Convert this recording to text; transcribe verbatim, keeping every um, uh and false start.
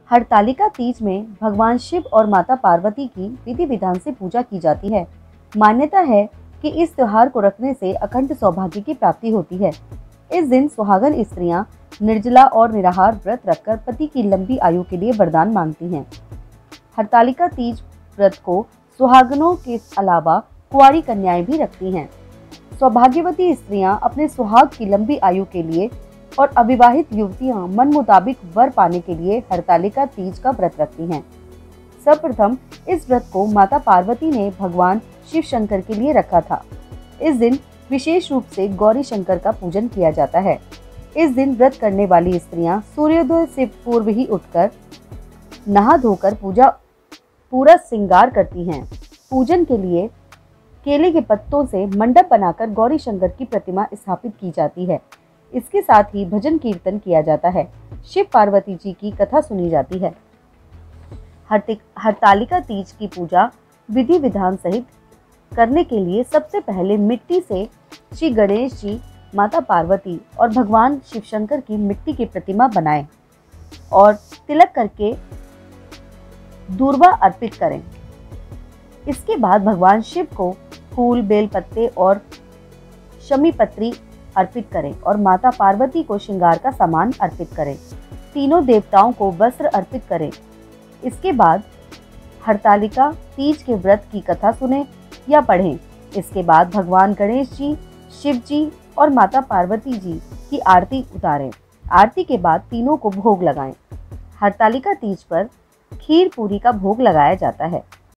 हरतालिका तीज में भगवान शिव और माता पार्वती की विधि विधान से पूजा की जाती है। मान्यता है कि इस त्योहार को रखने से अखंड सौभाग्य की प्राप्ति होती है। इस दिन सुहागन स्त्रियां निर्जला और निराहार व्रत रखकर पति की लंबी आयु के लिए वरदान मांगती हैं। हरतालिका तीज व्रत को सुहागनों के अलावा कुंवारी कन्याएं भी रखती हैं। सौभाग्यवती स्त्रियां अपने सुहाग की लंबी आयु के लिए और अविवाहित युवतियां मन मुताबिक वर पाने के लिए हरतालिका तीज का व्रत रखती हैं। सर्वप्रथम इस व्रत को माता पार्वती ने भगवान शिव शंकर के लिए रखा था। इस दिन विशेष रूप से गौरी शंकर का पूजन किया जाता है। इस दिन व्रत करने वाली स्त्रियां सूर्योदय से पूर्व ही उठकर नहा धोकर पूजा पूरा श्रृंगार करती हैं। पूजन के लिए केले के पत्तों से मंडप बनाकर गौरी शंकर की प्रतिमा स्थापित की जाती है। इसके साथ ही भजन कीर्तन किया जाता है। शिव पार्वती जी की कथा सुनी जाती है। हरतालिका तीज की पूजा विधि विधान सहित करने के लिए सबसे पहले मिट्टी से श्री गणेश जी, माता पार्वती और भगवान शिव शंकर की मिट्टी की प्रतिमा बनाएं और तिलक करके दूर्वा अर्पित करें। इसके बाद भगवान शिव को फूल, बेल पत्ते और शमी पत्री अर्पित करें और माता पार्वती को श्रृंगार का सामान अर्पित करें। तीनों देवताओं को वस्त्र अर्पित करें। इसके बाद हरतालिका तीज के व्रत की कथा सुने या पढ़ें। इसके बाद भगवान गणेश जी, शिव जी और माता पार्वती जी की आरती उतारें। आरती के बाद तीनों को भोग लगाएं। हरतालिका तीज पर खीर पूरी का भोग लगाया जाता है।